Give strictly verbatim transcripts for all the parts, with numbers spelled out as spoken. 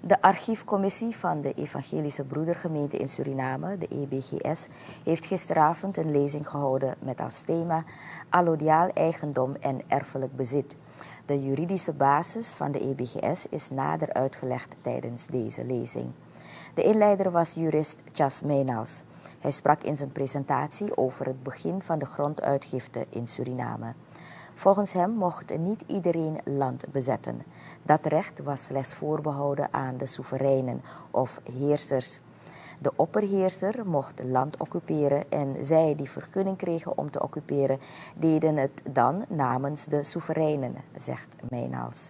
De archiefcommissie van de Evangelische Broedergemeente in Suriname, de E B G S, heeft gisteravond een lezing gehouden met als thema allodiaal eigendom en erfelijk bezit. De juridische basis van de E B G S is nader uitgelegd tijdens deze lezing. De inleider was jurist Chas Meynals. Hij sprak in zijn presentatie over het begin van de gronduitgifte in Suriname. Volgens hem mocht niet iedereen land bezetten. Dat recht was slechts voorbehouden aan de soevereinen of heersers. De opperheerser mocht land occuperen en zij die vergunning kregen om te occuperen, deden het dan namens de soevereinen, zegt Meynals.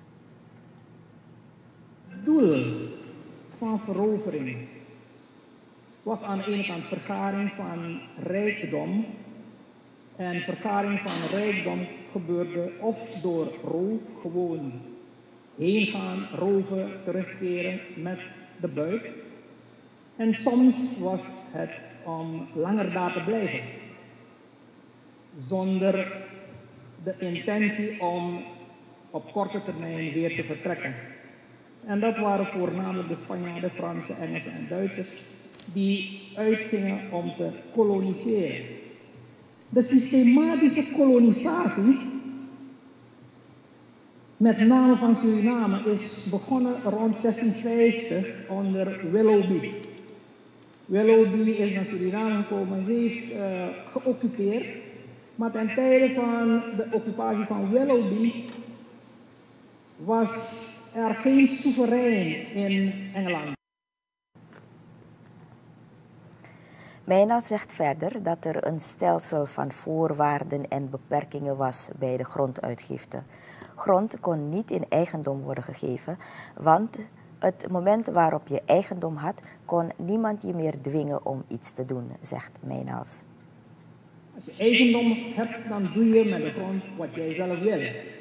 Het doel van verovering was aan de ene kant vergaring van rijkdom. En vergaring van rijkdom gebeurde of door roof, gewoon heen gaan, roven, terugkeren met de buit. En soms was het om langer daar te blijven, zonder de intentie om op korte termijn weer te vertrekken. En dat waren voornamelijk de Spanjaarden, Fransen, Engelsen en Duitsers die uitgingen om te koloniseren. De systematische kolonisatie, met name van Suriname, is begonnen rond zestienvijftig onder Willoughby. Willoughby is naar Suriname gekomen, heeft uh, geoccupeerd, maar ten tijde van de occupatie van Willoughby was er geen soeverein in Engeland. Meynals zegt verder dat er een stelsel van voorwaarden en beperkingen was bij de gronduitgifte. Grond kon niet in eigendom worden gegeven, want het moment waarop je eigendom had, kon niemand je meer dwingen om iets te doen, zegt Meynals. Als je eigendom hebt, dan doe je met de grond wat jij zelf wil.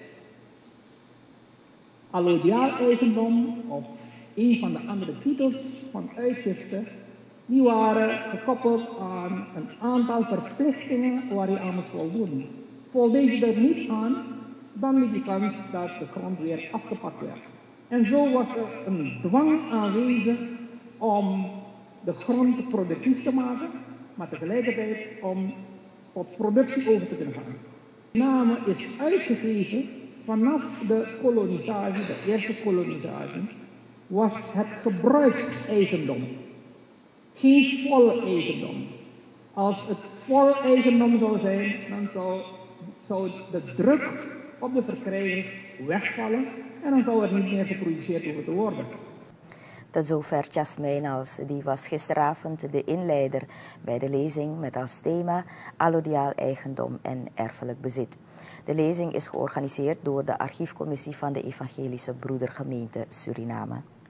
Allodiaal eigendom of een van de andere titels van uitgifte, die waren gekoppeld aan een aantal verplichtingen waar je aan moet voldoen. Voldeed je er niet aan, dan liep je kans dat de grond weer afgepakt werd. En zo was er een dwang aanwezig om de grond productief te maken, maar tegelijkertijd om tot productie over te kunnen gaan. Suriname is uitgegeven vanaf de kolonisatie, de eerste kolonisatie, was het gebruikseigendom. Geen vol eigendom. Als het vol eigendom zou zijn, dan zou, zou de druk op de verkrijgers wegvallen en dan zou er niet meer geproduceerd hoeven te worden. Tot zover Chas Meynals, die was gisteravond de inleider bij de lezing met als thema allodiaal eigendom en erfelijk bezit. De lezing is georganiseerd door de archiefcommissie van de Evangelische Broedergemeente Suriname.